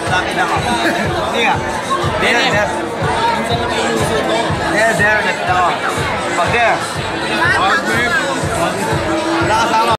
Lapit ako. Hindi nga. There. Minsan na may inuso to. There. Lapit ako. Pag there. Wala kasama.